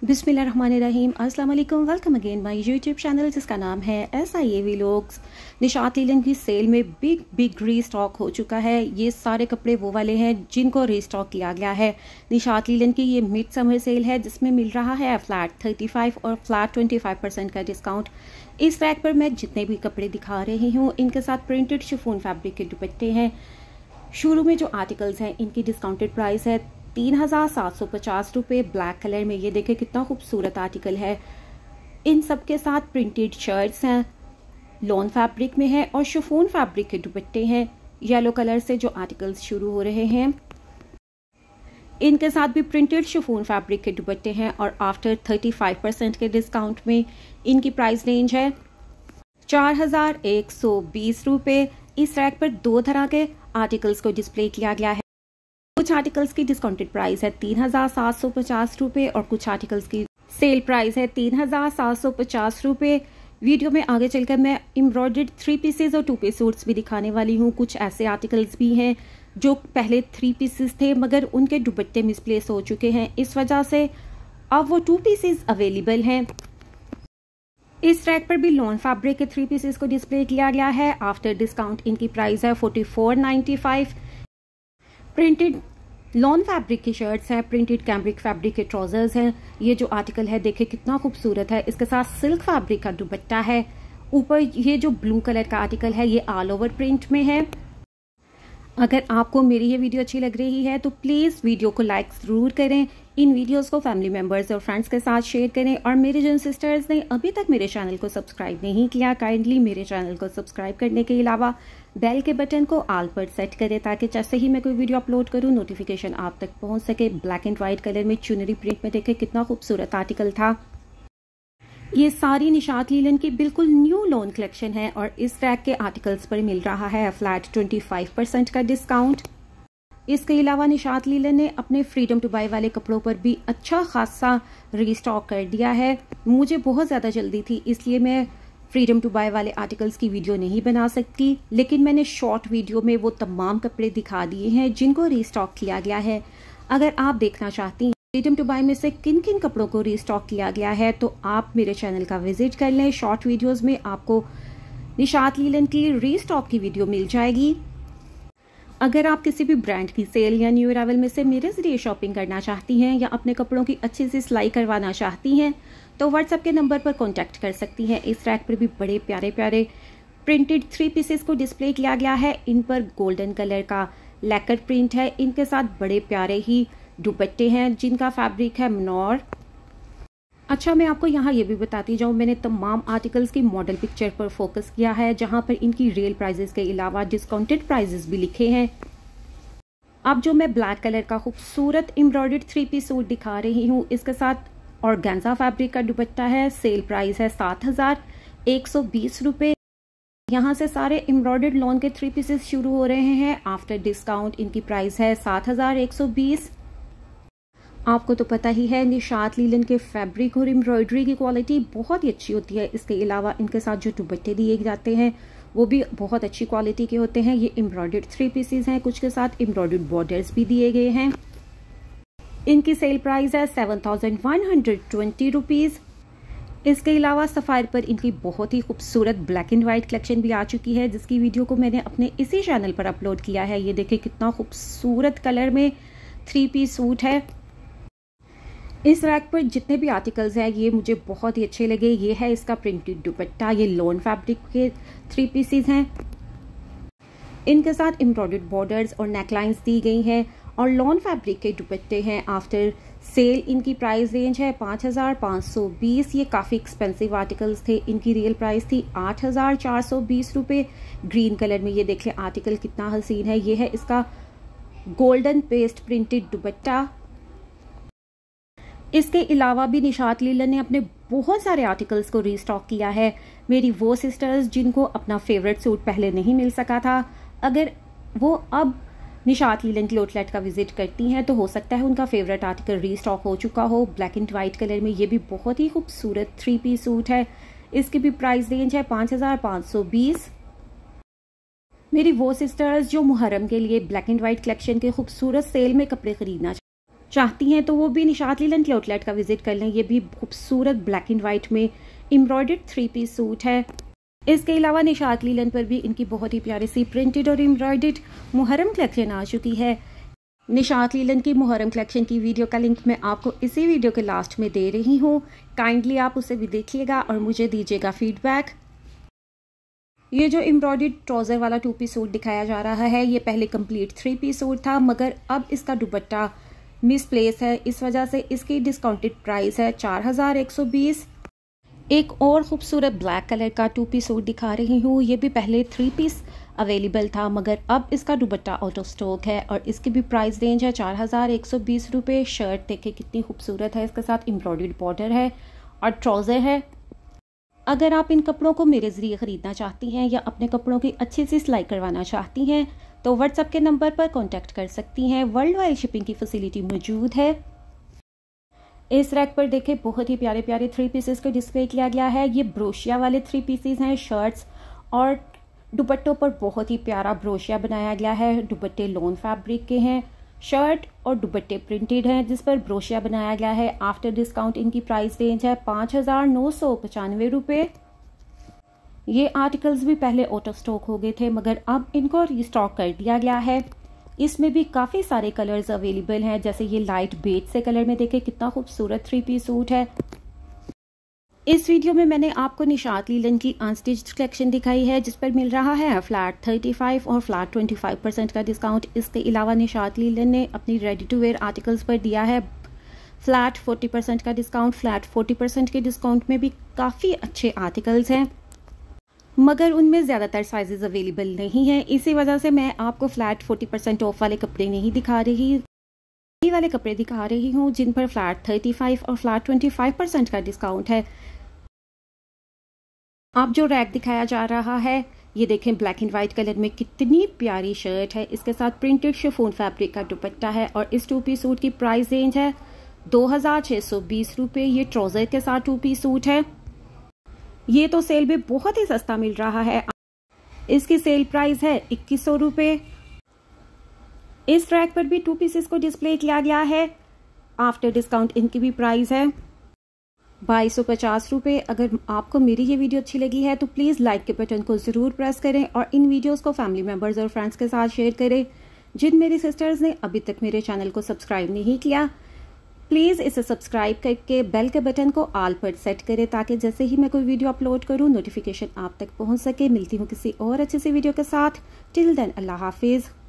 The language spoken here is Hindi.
बिस्मिल्लाहिर्रहमानिर्रहीम। अस्सलाम वालेकुम। Welcome again my YouTube channel जिसका नाम है SIA व्लॉग्स। निशात लीलन की सेल में बिग रीस्टॉक हो चुका है। ये सारे कपड़े वो वाले हैं जिनको रीस्टॉक किया गया है। निशात लीलन की ये मिड समर सेल है जिसमें मिल रहा है फ्लैट 35 और फ्लैट 25% का डिस्काउंट। इस रैक पर मैं जितने भी कपड़े दिखा रही हूँ इनके साथ प्रिंटेड शिफॉन फैब्रिक के दुपट्टे हैं। शुरू में जो आर्टिकल्स हैं इनकी डिस्काउंटेड प्राइस है 3750 रुपये। ब्लैक कलर में ये देखें कितना खूबसूरत आर्टिकल है। इन सब के साथ प्रिंटेड शर्ट्स हैं, लॉन फैब्रिक में है और शिफॉन फैब्रिक के दुपट्टे हैं। येलो कलर से जो आर्टिकल्स शुरू हो रहे हैं इनके साथ भी प्रिंटेड शिफॉन फैब्रिक के दुपट्टे हैं और आफ्टर 35% के डिस्काउंट में इनकी प्राइस रेंज है 4120 रुपये। इस रैक पर दो तरह के आर्टिकल्स को डिस्प्ले किया गया है। कुछ आर्टिकल्स की डिस्काउंटेड प्राइस है 3750 रुपये और कुछ आर्टिकल्स की सेल प्राइस है 3750 रुपये। वीडियो में आगे चलकर मैं एम्ब्रॉयडर्ड 3 पीसेज और 2 पीस सूट्स भी दिखाने वाली हूँ। कुछ ऐसे आर्टिकल्स भी हैं जो पहले 3 पीसेस थे मगर उनके दुपट्टे मिसप्लेस हो चुके हैं, इस वजह से अब वो 2 पीसेज अवेलेबल हैं। इस रैक पर भी लॉन फैब्रिक के 3 पीसेस को डिस्प्ले किया गया है। आफ्टर डिस्काउंट इनकी प्राइस है 4495। प्रिंटेड लॉन फैब्रिक की शर्ट्स हैं, प्रिंटेड कैम्ब्रिक फैब्रिक के ट्राउजर्स हैं। ये जो आर्टिकल है देखे कितना खूबसूरत है। इसके साथ सिल्क फैब्रिक का दुपट्टा है। ऊपर ये जो ब्लू कलर का आर्टिकल है ये ऑल ओवर प्रिंट में है। अगर आपको मेरी ये वीडियो अच्छी लग रही है तो प्लीज़ वीडियो को लाइक ज़रूर करें। इन वीडियोस को फैमिली मेम्बर्स और फ्रेंड्स के साथ शेयर करें और मेरे जिन सिस्टर्स ने अभी तक मेरे चैनल को सब्सक्राइब नहीं किया काइंडली मेरे चैनल को सब्सक्राइब करने के अलावा बेल के बटन को ऑल पर सेट करें ताकि जैसे ही मैं कोई वीडियो अपलोड करूं नोटिफिकेशन आप तक पहुंच सके। ब्लैक एंड व्हाइट कलर में चुनरी प्रिंट में देखें कितना खूबसूरत आर्टिकल था। ये सारी निशात लीलन की बिल्कुल न्यू लॉन कलेक्शन है और इस रैक के आर्टिकल्स पर मिल रहा है फ्लैट 25% का डिस्काउंट। इसके अलावा निशात लीलन ने अपने फ्रीडम टू बाय वाले कपड़ों पर भी अच्छा खासा रीस्टॉक कर दिया है। मुझे बहुत ज़्यादा जल्दी थी इसलिए मैं फ्रीडम टू बाय वाले आर्टिकल्स की वीडियो नहीं बना सकती, लेकिन मैंने शॉर्ट वीडियो में वो तमाम कपड़े दिखा दिए हैं जिनको रीस्टॉक किया गया है। अगर आप देखना चाहती हैं फ्रीडम टू बाय में से किन किन कपड़ों को रीस्टॉक किया गया है तो आप मेरे चैनल का विजिट कर लें। शॉर्ट वीडियोस में आपको निशात लीलन की रीस्टॉक की वीडियो मिल जाएगी। अगर आप किसी भी ब्रांड की सेल या न्यू अराइवल में से मेरे जरिए शॉपिंग करना चाहती हैं या अपने कपड़ों की अच्छी सी सिलाई करवाना चाहती हैं तो व्हाट्सएप के नंबर पर कॉन्टैक्ट कर सकती हैं। इस रैक पर भी बड़े प्यारे प्यारे प्रिंटेड 3 पीसेस को डिस्प्ले किया गया है। इन पर गोल्डन कलर का लैकर प्रिंट है। इनके साथ बड़े प्यारे ही दुपट्टे हैं जिनका फैब्रिक है मनोर। अच्छा, मैं आपको यहाँ ये भी बताती जाऊँ, मैंने तमाम आर्टिकल्स की मॉडल पिक्चर पर फोकस किया है जहाँ पर इनकी रियल प्राइजेस के अलावा डिस्काउंटेड प्राइजेस भी लिखे हैं। अब जो मैं ब्लैक कलर का खूबसूरत एम्ब्रॉयडर्ड 3 पीस सूट दिखा रही हूँ इसके साथ ऑर्गेन्जा फैब्रिक का दुपट्टा है। सेल प्राइस है 7120 रुपये। यहाँ से सारे एम्ब्रॉयडर्ड लॉन के 3 पीसेस शुरू हो रहे हैं। आफ्टर डिस्काउंट इनकी प्राइस है 7120। आपको तो पता ही है निशात लीलन के फैब्रिक और एम्ब्रॉयडरी की क्वालिटी बहुत ही अच्छी होती है। इसके अलावा इनके साथ जो दुपट्टे दिए जाते हैं वो भी बहुत अच्छी क्वालिटी के होते हैं। ये एम्ब्रॉयडर्ड 3 पीसेस हैं, कुछ के साथ एम्ब्रॉयडर्ड बॉर्डर्स भी दिए गए हैं। इनकी सेल प्राइस है 7120 रुपीज़। इसके अलावा सफायर पर इनकी बहुत ही खूबसूरत ब्लैक एंड व्हाइट कलेक्शन भी आ चुकी है जिसकी वीडियो को मैंने अपने इसी चैनल पर अपलोड किया है। ये देखिए कितना खूबसूरत कलर में 3 पीस सूट है। इस रैक पर जितने भी आर्टिकल्स हैं ये मुझे बहुत ही अच्छे लगे। ये है इसका प्रिंटेड दुपट्टा, ये लॉन फैब्रिक के 3 पीसेस हैं। इनके साथ एम्ब्रॉयडर्ड बॉर्डर्स और नेकलाइंस दी गई हैं और लॉन फैब्रिक के दुपट्टे हैं। आफ्टर सेल इनकी प्राइस रेंज है 5520। ये काफ़ी एक्सपेंसिव आर्टिकल्स थे। इनकी रियल प्राइस थी 8420 रुपये। ग्रीन कलर में ये देख लें आर्टिकल कितना हसीन है। ये है इसका गोल्डन पेस्ट प्रिंटेड दुपट्टा। इसके अलावा भी निशात लीलन ने अपने बहुत सारे आर्टिकल्स को रीस्टॉक किया है। मेरी वो सिस्टर्स जिनको अपना फेवरेट सूट पहले नहीं मिल सका था, अगर वो अब निशात लीलन की आउटलेट का विजिट करती हैं तो हो सकता है उनका फेवरेट आर्टिकल रीस्टॉक हो चुका हो। ब्लैक एंड व्हाइट कलर में ये भी बहुत ही खूबसूरत 3 पीस सूट है। इसकी भी प्राइस रेंज है 5520। मेरी वो सिस्टर्स जो मुहर्रम के लिए ब्लैक एंड व्हाइट कलेक्शन के खूबसूरत सेल में कपड़े खरीदना चाहती हैं तो वो भी निशात लीलन के आउटलेट का विजिट कर लें। ये भी खूबसूरत ब्लैक एंड वाइट में एम्ब्रॉयडर्ड 3-पीस सूट है। इसके अलावा निशात लीलन पर भी इनकी बहुत ही प्यारी सी प्रिंटेड और एम्ब्रॉयडर्ड मुहर्रम कलेक्शन आ चुकी है। निशात लीलन की मुहर्रम कलेक्शन की वीडियो का लिंक मैं आपको इसी वीडियो के लास्ट में दे रही हूँ। काइंडली आप उसे भी देखिएगा और मुझे दीजिएगा फीडबैक। ये जो एम्ब्रॉयडर्ड ट्राउज़र वाला 2-पीस सूट दिखाया जा रहा है, ये पहले कंप्लीट 3-पीस सूट था, मगर अब इसका दुपट्टा मिसप्लेस है। इस वजह से इसकी डिस्काउंटेड प्राइस है 4120। एक और खूबसूरत ब्लैक कलर का 2-पीस सूट दिखा रही हूँ। ये भी पहले 3-पीस अवेलेबल था, मगर अब इसका दुपट्टा आउट ऑफ स्टॉक है और इसकी भी प्राइस रेंज है 4120 रुपये। शर्ट देखे कितनी खूबसूरत है, इसके साथ एम्ब्रॉयडर्ड बॉर्डर है और ट्राउज़र है। अगर आप इन कपड़ों को मेरे ज़रिए ख़रीदना चाहती हैं या अपने कपड़ों की अच्छी सी सिलाई करवाना चाहती हैं तो व्हाट्सएप के नंबर पर कांटेक्ट कर सकती हैं। वर्ल्ड वाइड शिपिंग की फैसिलिटी मौजूद है। इस रैक पर देखें बहुत ही प्यारे प्यारे 3 पीसेस को डिस्प्ले किया गया है। ये ब्रोशिया वाले 3 पीसेस हैं। शर्ट्स और दुपट्टों पर बहुत ही प्यारा ब्रोशिया बनाया गया है। दुपट्टे लॉन फैब्रिक के हैं, शर्ट और दुपट्टे प्रिंटेड हैं जिस पर ब्रोशिया बनाया गया है। आफ्टर डिस्काउंट इनकी प्राइस रेंज है 5995 रुपये। ये आर्टिकल्स भी आउट ऑफ स्टॉक हो गए थे, मगर अब इनको रिस्टॉक कर दिया गया है। इसमें भी काफ़ी सारे कलर्स अवेलेबल हैं, जैसे ये लाइट बेज से कलर में देखें कितना खूबसूरत 3-पीस सूट है। इस वीडियो में मैंने आपको निशात लीलन की अनस्टिच्ड कलेक्शन दिखाई है जिस पर मिल रहा है फ्लैट 35 और फ्लैट 25% का डिस्काउंट। इसके अलावा निशात लीलन ने अपनी रेडी टू वेयर आर्टिकल्स पर दिया है फ्लैट 40% का डिस्काउंट। फ्लैट 40% के डिस्काउंट में भी काफ़ी अच्छे आर्टिकल्स हैं, मगर उनमें ज़्यादातर साइजेस अवेलेबल नहीं हैं। इसी वजह से मैं आपको फ्लैट 40% ऑफ वाले कपड़े नहीं दिखा रही, ये वाले कपड़े दिखा रही हूँ जिन पर फ्लैट 35 और फ्लैट 25% का डिस्काउंट है। अब जो रैक दिखाया जा रहा है, ये देखें ब्लैक एंड वाइट कलर में कितनी प्यारी शर्ट है। इसके साथ प्रिंटेड शिफॉन फैब्रिक का दुपट्टा है और इस 2-पीस सूट की प्राइस रेंज है 2620 रुपये। ये ट्राउज़र के साथ 2-पीस सूट है। ये तो सेल में बहुत ही सस्ता मिल रहा है। इसकी सेल प्राइस है 2100 रुपये। इस रैक पर भी 2 पीसेस को डिस्प्ले किया गया है। आफ्टर डिस्काउंट इनकी भी प्राइस है 2250 रुपये। अगर आपको मेरी ये वीडियो अच्छी लगी है तो प्लीज़ लाइक के बटन को ज़रूर प्रेस करें और इन वीडियोस को फैमिली मेम्बर्स और फ्रेंड्स के साथ शेयर करें। जिन मेरी सिस्टर्स ने अभी तक मेरे चैनल को सब्सक्राइब नहीं किया, प्लीज़ इसे सब्सक्राइब करके बेल के बटन को ऑल पर सेट करें ताकि जैसे ही मैं कोई वीडियो अपलोड करूं नोटिफिकेशन आप तक पहुंच सके। मिलती हूं किसी और अच्छी सी वीडियो के साथ। टिल देन अल्लाह हाफिज़।